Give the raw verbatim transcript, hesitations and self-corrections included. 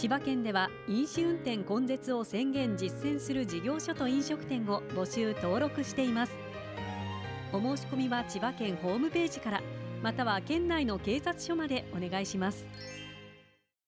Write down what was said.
千葉県では飲酒運転根絶を宣言実践する事業所と飲食店を募集登録しています。お申し込みは千葉県ホームページから、または県内の警察署までお願いします。